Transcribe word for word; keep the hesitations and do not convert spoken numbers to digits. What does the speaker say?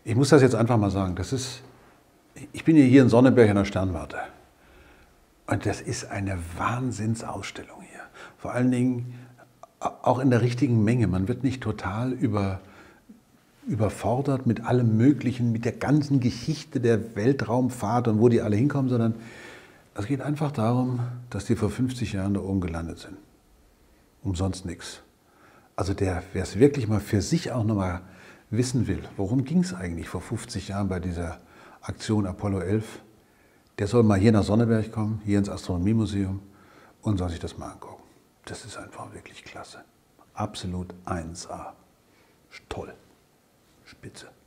ich muss das jetzt einfach mal sagen, das ist, ich bin ja hier in Sonneberg in der Sternwarte. Und das ist eine Wahnsinnsausstellung hier. Vor allen Dingen auch in der richtigen Menge. Man wird nicht total über, überfordert mit allem Möglichen, mit der ganzen Geschichte der Weltraumfahrt und wo die alle hinkommen, sondern es geht einfach darum, dass die vor fünfzig Jahren da oben gelandet sind. Umsonst nichts. Also der, wer es wirklich mal für sich auch nochmal wissen will, worum ging es eigentlich vor fünfzig Jahren bei dieser Aktion Apollo elf, der soll mal hier nach Sonneberg kommen, hier ins Astronomiemuseum und soll sich das mal angucken. Das ist einfach wirklich klasse. Absolut eins A. Toll. Spitze.